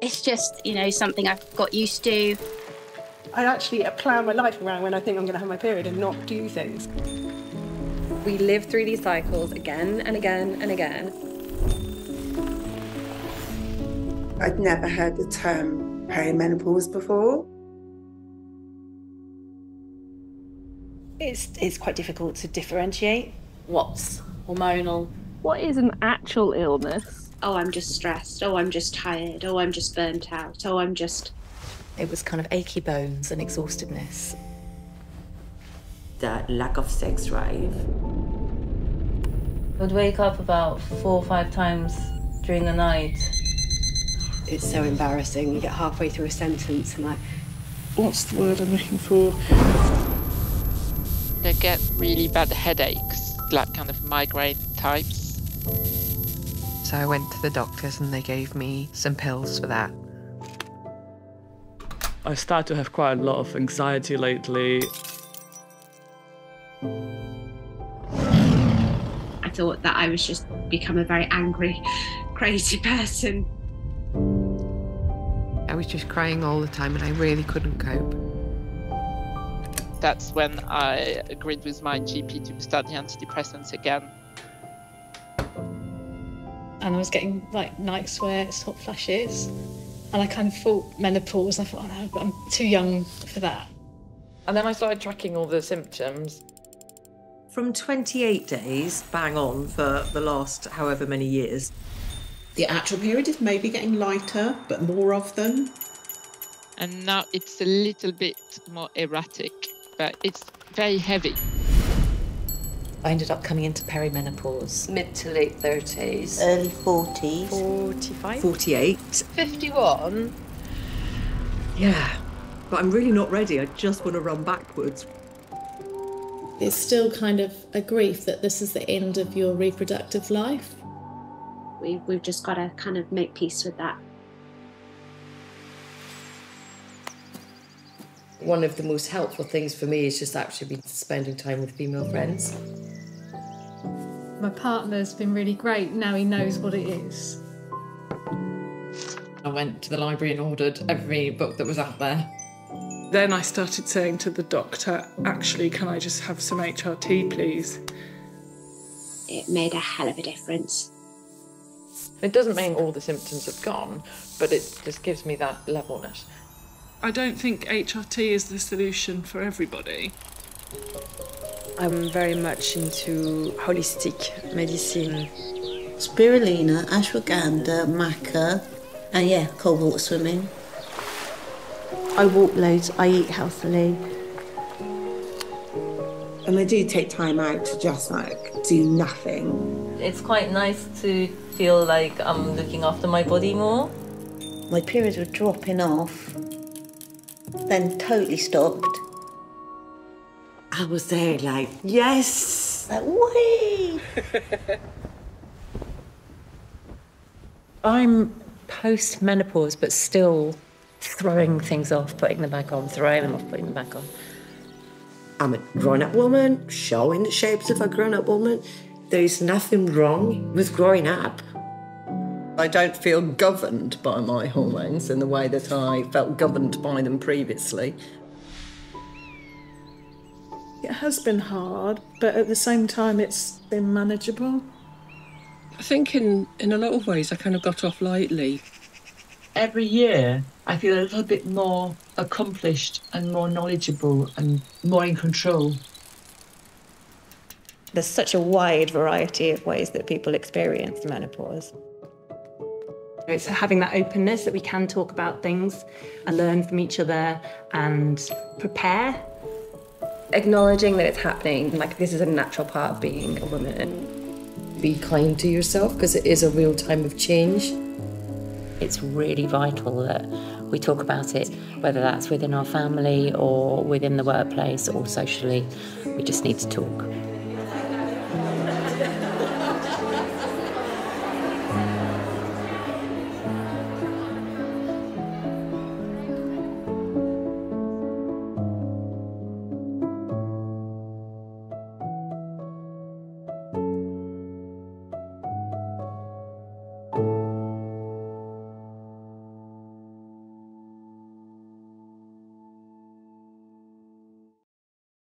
It's just, something I've got used to. I actually plan my life around when I think I'm going to have my period and not do things. We live through these cycles again and again and again. I'd never heard the term perimenopause before. It's quite difficult to differentiate what's hormonal. What is an actual illness? Oh, I'm just stressed. Oh, I'm just tired. Oh, I'm just burnt out. Oh, I'm just... It was kind of achy bones and exhaustedness. The lack of sex drive. I would wake up about 4 or 5 times during the night. It's so embarrassing. You get halfway through a sentence and What's the word I'm looking for? They get really bad headaches, like kind of migraine types. So I went to the doctors and they gave me some pills for that. I started to have quite a lot of anxiety lately. I thought that I was just become a very angry, crazy person. I was just crying all the time and I really couldn't cope. That's when I agreed with my GP to start the antidepressants again. And I was getting night sweats, hot flashes. And I kind of thought menopause. I thought, oh no, but I'm too young for that. And then I started tracking all the symptoms. From 28 days, bang on, for the last however many years. The actual period is maybe getting lighter, but more of them. And now it's a little bit more erratic, but it's very heavy. I ended up coming into perimenopause. Mid to late 30s. Early 40s. 45. 48. 51. Yeah, but I'm really not ready. I just want to run backwards. It's still kind of a grief that this is the end of your reproductive life. We've just got to kind of make peace with that. One of the most helpful things for me is just actually spending time with female friends. My partner's been really great. Now he knows what it is. I went to the library and ordered every book that was out there. Then I started saying to the doctor, actually, can I just have some HRT, please? It made a hell of a difference. It doesn't mean all the symptoms have gone, but it just gives me that levelness. I don't think HRT is the solution for everybody. I'm very much into holistic medicine. Spirulina, ashwagandha, maca, and cold water swimming. I walk loads, I eat healthily. And I do take time out to just do nothing. It's quite nice to feel like I'm looking after my body more. My periods were dropping off, then totally stopped. I was there yes! Whee! I'm post-menopause, but still throwing things off, putting them back on, throwing them off, putting them back on. I'm a grown-up woman, showing the shapes of a grown-up woman. There is nothing wrong with growing up. I don't feel governed by my hormones in the way that I felt governed by them previously. It has been hard, but at the same time, it's been manageable. I think in a lot of ways I kind of got off lightly. Every year I feel a little bit more accomplished and more knowledgeable and more in control. There's such a wide variety of ways that people experience menopause. It's having that openness that we can talk about things and learn from each other and prepare. Acknowledging that it's happening, this is a natural part of being a woman. Be kind to yourself, because it is a real time of change. It's really vital that we talk about it, whether that's within our family or within the workplace or socially. We just need to talk.